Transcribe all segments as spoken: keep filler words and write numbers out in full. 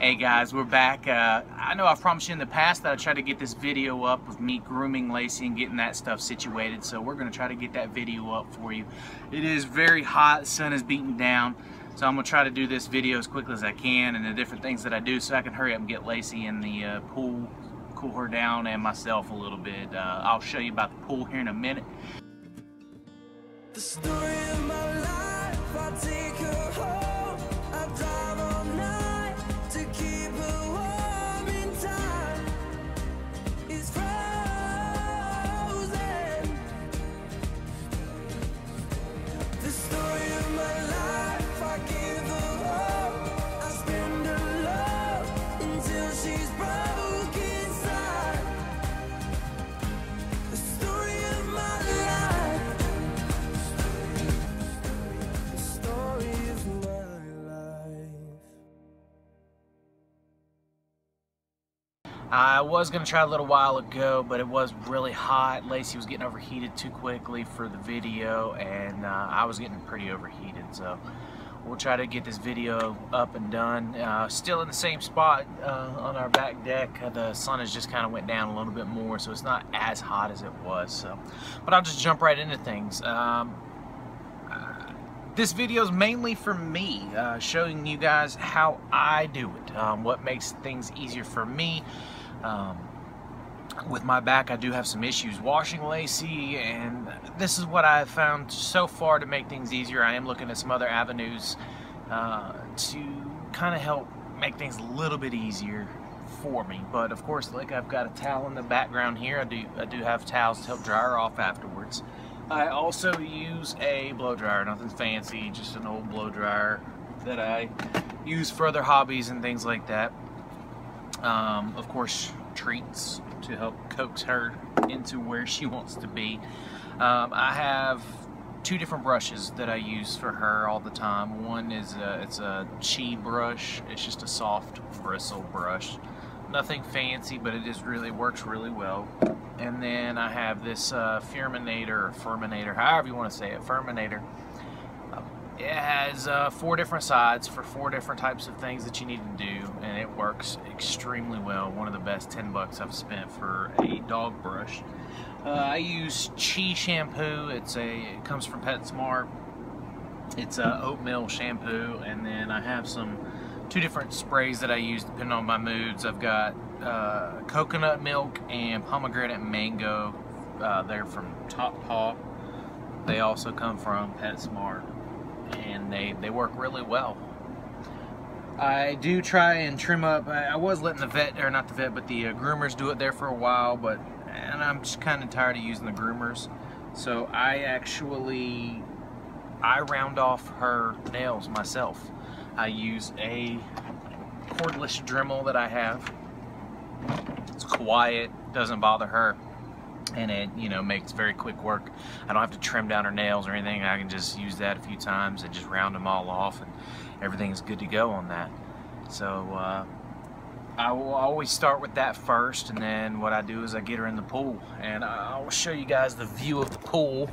Hey guys, we're back. Uh, I know I've promised you in the past that I try to get this video up of me grooming Lacie and getting that stuff situated, so we're going to try to get that video up for you. It is very hot, the sun is beating down, so I'm going to try to do this video as quickly as I can and the different things that I do so I can hurry up and get Lacie in the uh, pool, cool her down, and myself a little bit. Uh, I'll show you about the pool here in a minute. The story of my life, I take her home, I drive all night to keep her warm in time. It's frozen. The story of my life, I give her hope, I spend her love until she's broke inside. The story of my life. I was going to try a little while ago, but it was really hot. Lacie was getting overheated too quickly for the video, and uh, I was getting pretty overheated, so we'll try to get this video up and done. Uh, still in the same spot uh, on our back deck. Uh, the sun has just kind of went down a little bit more, so it's not as hot as it was. So, but I'll just jump right into things. Um, uh, this video is mainly for me, uh, showing you guys how I do it, um, what makes things easier for me. Um, with my back, I do have some issues washing Lacie, and this is what I've found so far to make things easier. I am looking at some other avenues uh, to kind of help make things a little bit easier for me. But of course, like, I've got a towel in the background here. I do I do have towels to help dry her off afterwards. I also use a blow dryer, nothing fancy, just an old blow dryer that I use for other hobbies and things like that. Um, of course, treats to help coax her into where she wants to be. Um, I have two different brushes that I use for her all the time. One is a, it's a chi brush. It's just a soft bristle brush. Nothing fancy, but it just really works really well. And then I have this uh, Furminator or Furminator, however you want to say it, Furminator. It has uh, four different sides for four different types of things that you need to do, and it works extremely well. One of the best ten bucks I've spent for a dog brush. Uh, I use Chi shampoo. It's a it comes from PetSmart. It's a oatmeal shampoo, and then I have some two different sprays that I use depending on my moods. I've got uh, coconut milk and pomegranate mango. Uh, they're from Top Paw. They also come from PetSmart, and they, they work really well. I do try and trim up. I, I was letting the vet, or not the vet, but the uh, groomers do it there for a while, but and I'm just kind of tired of using the groomers. So I actually, I round off her nails myself. I use a cordless Dremel that I have. It's quiet, doesn't bother her, and it, you know, makes very quick work. I don't have to trim down her nails or anything. I can just use that a few times and just round them all off, and everything's good to go on that. So uh, I will always start with that first, and then what I do is I get her in the pool, and I'll show you guys the view of the pool.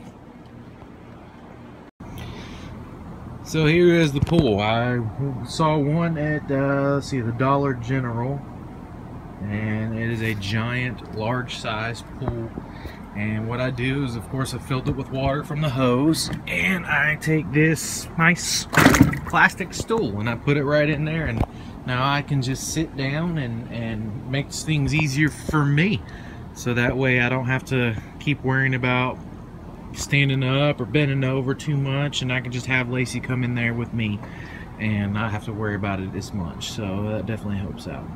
So here is the pool. I saw one at uh, let's see, the Dollar General, and it is a giant, large size pool. And what I do is, of course, I filled it with water from the hose, and I take this nice plastic stool and I put it right in there, and now I can just sit down and and makes things easier for me, so that way I don't have to keep worrying about standing up or bending over too much, and I can just have Lacie come in there with me and not have to worry about it as much. So that definitely helps out.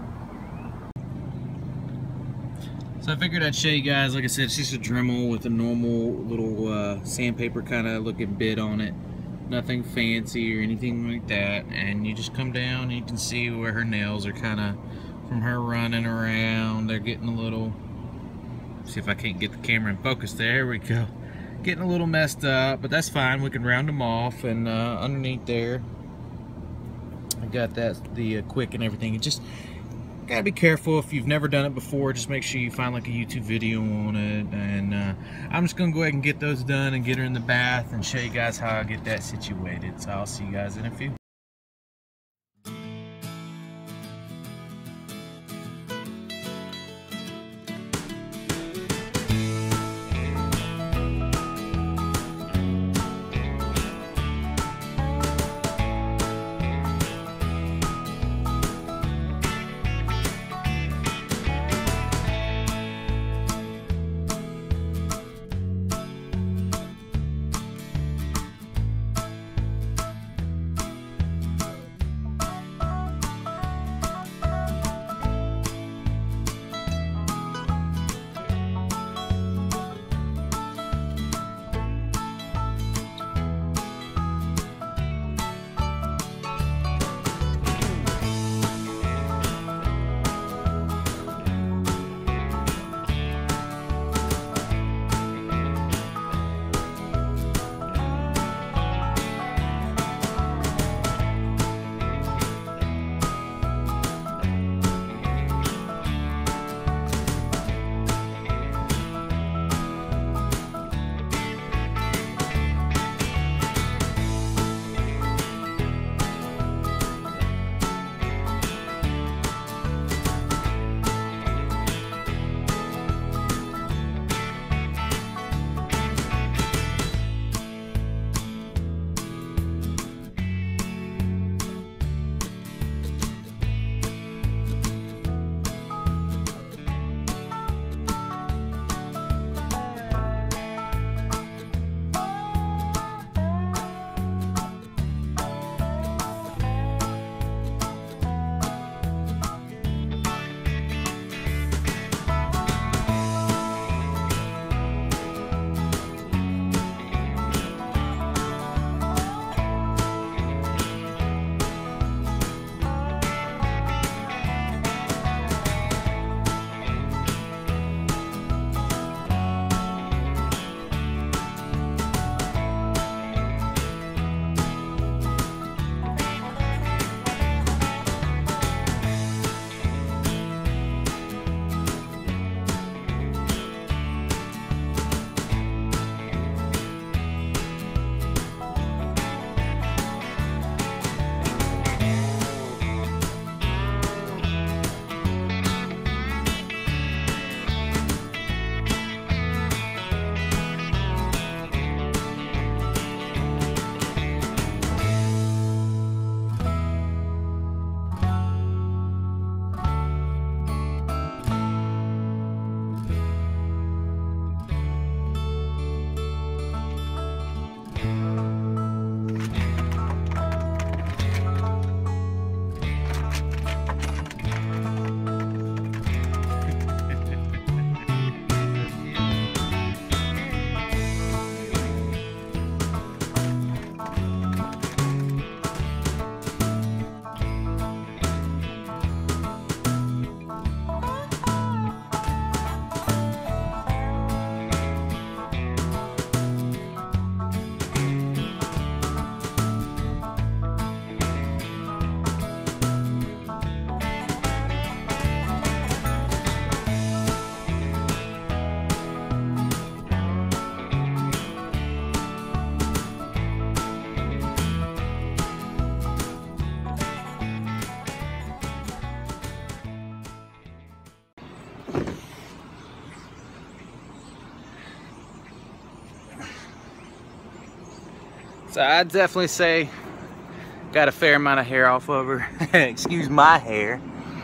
So I figured I'd show you guys. Like I said, it's just a Dremel with a normal little uh, sandpaper kind of looking bit on it. Nothing fancy or anything like that. And you just come down and you can see where her nails are kind of, from her running around, they're getting a little, see if I can't get the camera in focus. There we go. Getting a little messed up, but that's fine. We can round them off. And uh, underneath there, I got that, the uh, quick and everything. It just gotta be careful. If you've never done it before, just make sure you find like a YouTube video on it. And uh, I'm just gonna go ahead and get those done and get her in the bath and show you guys how I get that situated. So I'll see you guys in a few. So I'd definitely say got a fair amount of hair off of her. Excuse my hair.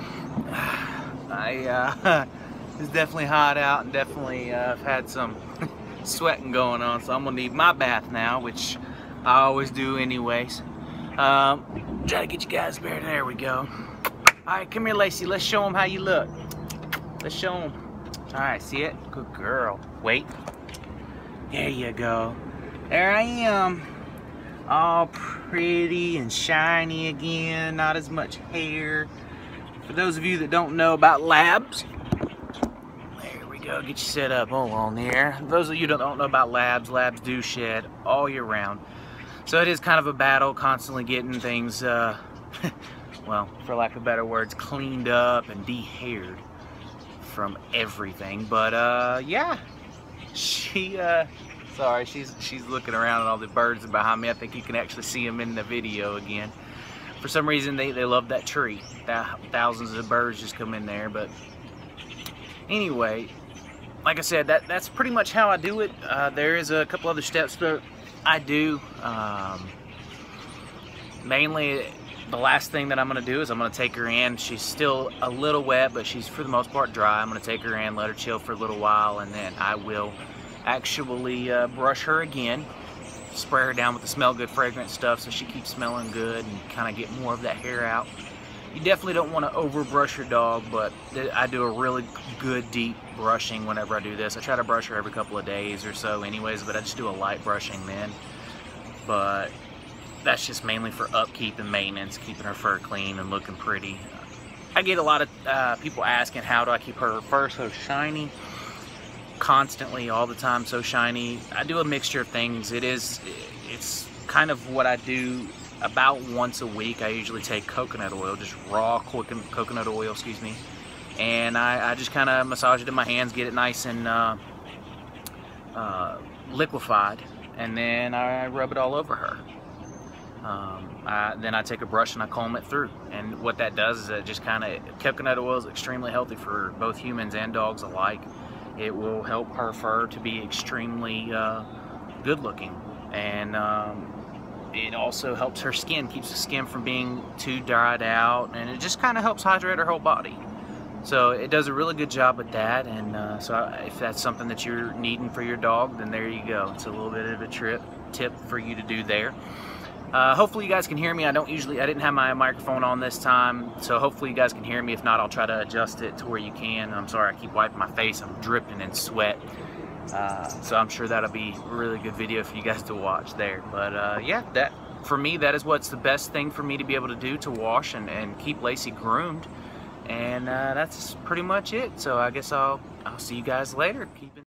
I uh, it's definitely hot out and definitely uh, I've had some sweating going on, so I'm gonna need my bath now, which I always do anyways. Um, try to get you guys better. There we go. All right, come here, Lacie. Let's show them how you look. Let's show them. All right, see it? Good girl. Wait. There you go. There I am. All pretty and shiny again. Not as much hair. For those of you that don't know about labs, there we go. Get you set up. Hold on there. Those of you that don't know about labs, labs do shed all year round. So it is kind of a battle, constantly getting things, uh, well, for lack of better words, cleaned up and de-haired from everything. But uh, yeah, she. Uh, sorry, she's she's looking around at all the birds behind me. I think you can actually see them in the video again. For some reason, they they love that tree. Thousands of birds just come in there. But anyway, like I said, that that's pretty much how I do it. Uh, there is a couple other steps that I do. Um, mainly, the last thing that I'm going to do is I'm going to take her in. She's still a little wet, but she's for the most part dry. I'm going to take her in, let her chill for a little while, and then I will actually uh, brush her again. Spray her down with the smell good fragrance stuff so she keeps smelling good and kind of get more of that hair out. You definitely don't want to over brush your dog, but I do a really good deep brushing whenever I do this. I try to brush her every couple of days or so anyways, but I just do a light brushing then. But that's just mainly for upkeep and maintenance, keeping her fur clean and looking pretty. I get a lot of uh, people asking, how do I keep her fur so shiny? Constantly, all the time, so shiny. I do a mixture of things. It is, it's kind of what I do about once a week. I usually take coconut oil, just raw coconut oil, excuse me, and I, I just kind of massage it in my hands, get it nice and uh, uh, liquefied, and then I rub it all over her. Um, I, then I take a brush and I comb it through, and what that does is it just kind of, coconut oil is extremely healthy for both humans and dogs alike. It will help her fur to be extremely uh, good looking, and um, it also helps her skin, keeps the skin from being too dried out, and it just kind of helps hydrate her whole body. So it does a really good job with that, and uh, so if that's something that you're needing for your dog, then there you go. It's a little bit of a trip tip for you to do there. Uh, hopefully you guys can hear me. I don't usually, I didn't have my microphone on this time, so hopefully you guys can hear me. If not, I'll try to adjust it to where you can. I'm sorry, I keep wiping my face. I'm dripping in sweat. Uh, so I'm sure that'll be a really good video for you guys to watch there. But uh, yeah, that for me, that is what's the best thing for me to be able to do to wash and, and keep Lacie groomed. And uh, that's pretty much it. So I guess I'll, I'll see you guys later. Keep it